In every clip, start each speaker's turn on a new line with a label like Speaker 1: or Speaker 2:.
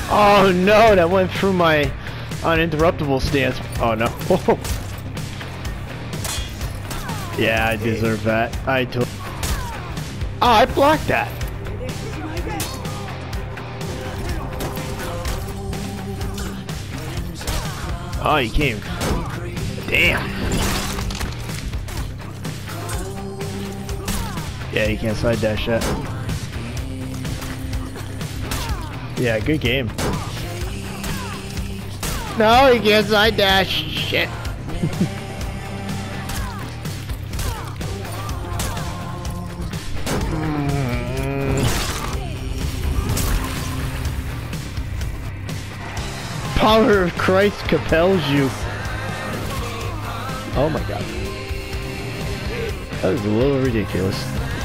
Speaker 1: Oh no, that went through my uninterruptible stance. Oh no. Yeah, I deserve that. Oh, I blocked that. Oh, he came. Damn. Yeah, you can't side dash that. Yeah, good game. No, you can't side dash. Shit. Power of Christ compels you. Oh my god. That was a little ridiculous.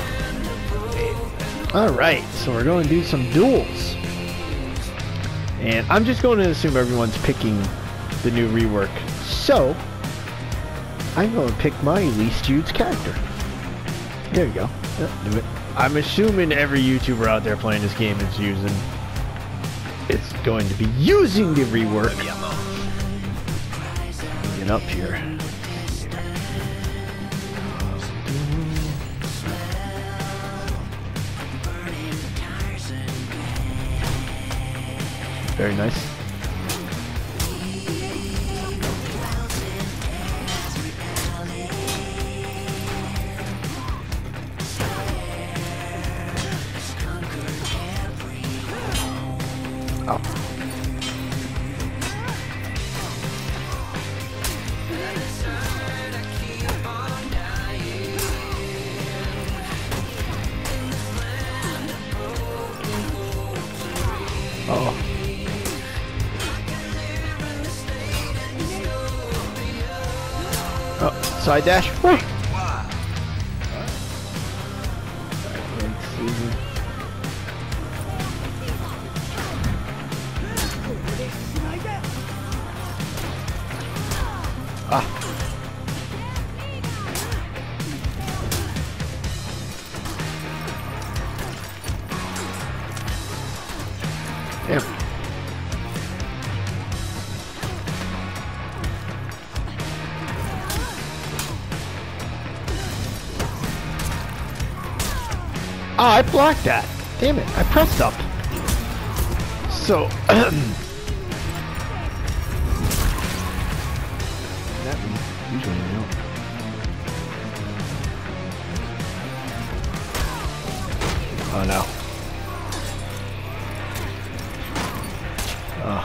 Speaker 1: Alright, so we're going to do some duels. And I'm just going to assume everyone's picking the new rework. So, I'm going to pick my least used character. There you go. Yep, do it. I'm assuming every YouTuber out there playing this game is using... It's going to be using the rework. Get up here. Very nice. Oh. Oh. Oh, side dash. Woo. Ah. Damn. Oh, I blocked that. Damn it, I pressed up. So, that usually I don't. Oh no. Oh.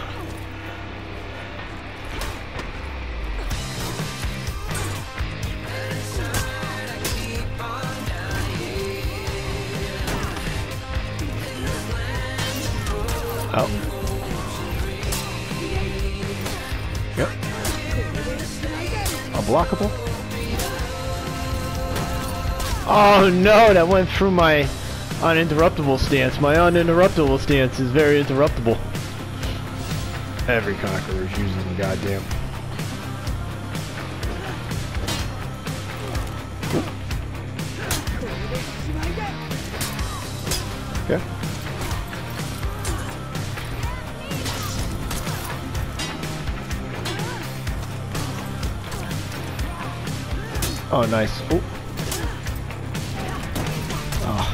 Speaker 1: Oh. Yep. Unblockable. Oh no, that went through my uninterruptible stance. My uninterruptible stance is very interruptible. Every conqueror is using the goddamn. Okay. Oh, nice. Oh. Oh.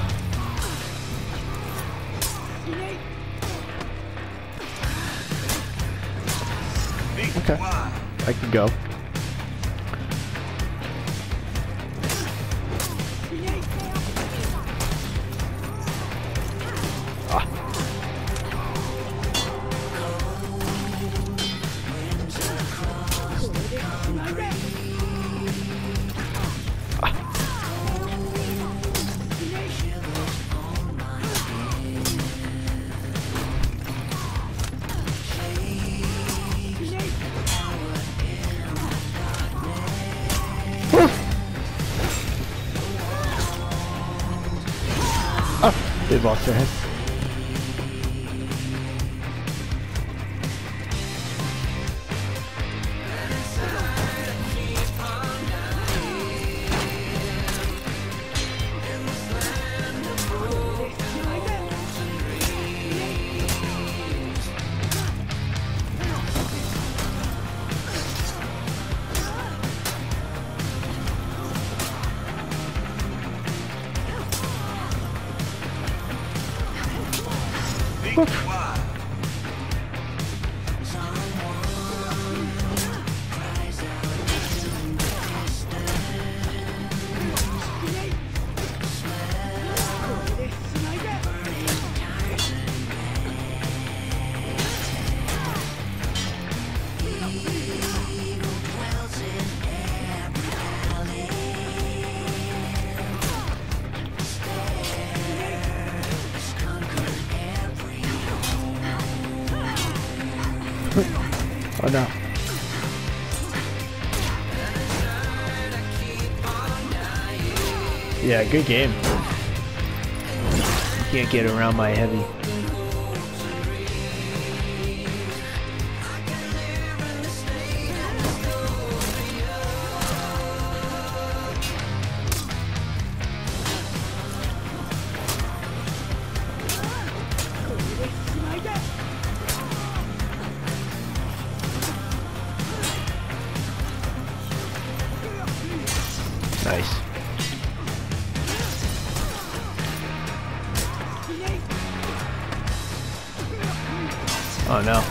Speaker 1: Okay. I can go. Ah. Oh, they lost their head. Oof. Oh no. Yeah, good game. Can't get around my heavy. Nice. Oh no.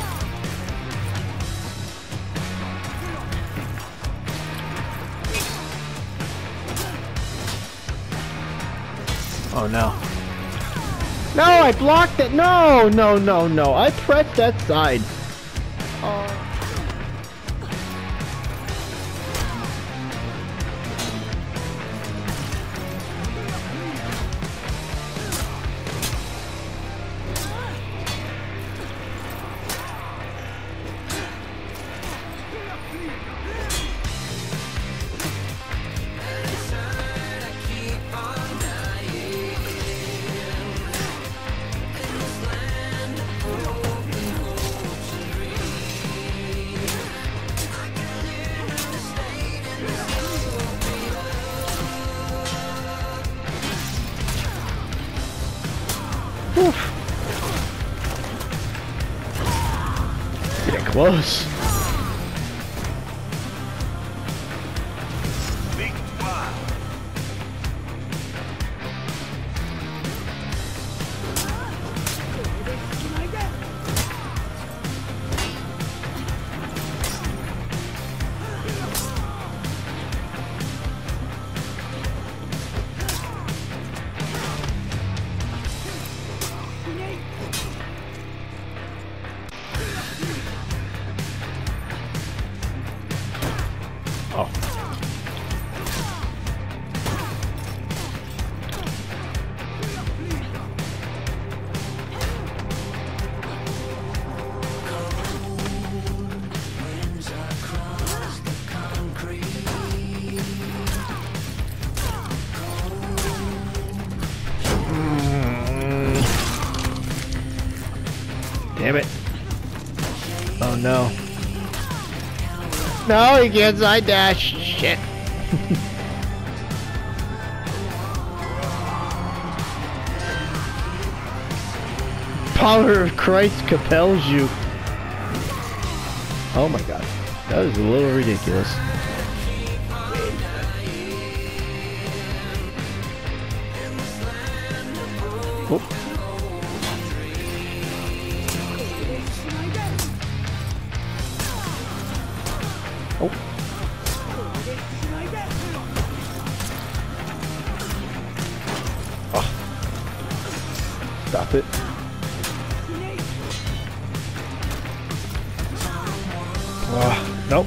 Speaker 1: Oh no. No, I blocked it. No, no, no, no. I pressed that side. Oh. Getting close. Oh. Damn it. Oh no. No, he can't side dash. Shit. Power of Christ compels you. Oh my god. That was a little ridiculous. Oh. Oh. Oh. Stop it. Oh, nope.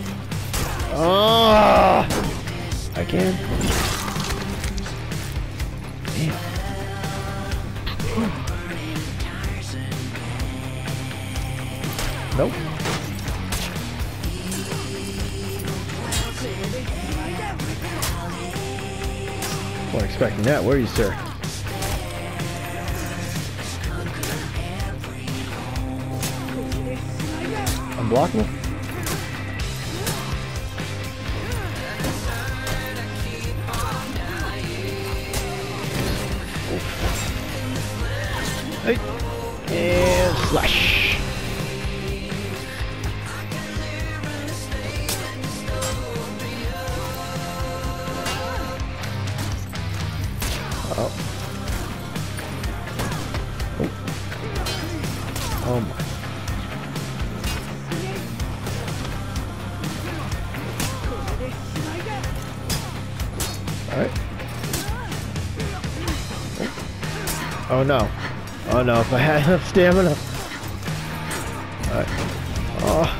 Speaker 1: Oh, again. Damn. Nope. Wasn't expecting that, were you, sir? Unblockable? Hey. And slash. Oh. Oh. Oh my. Alright. Oh no. Oh no, if I had enough stamina. Alright. Oh.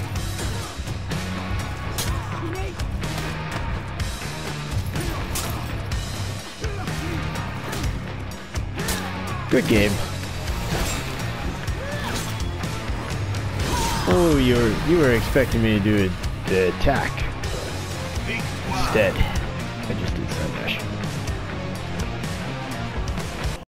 Speaker 1: Good game. Oh, you were expecting me to do the attack. Instead, I just did Sun Dash.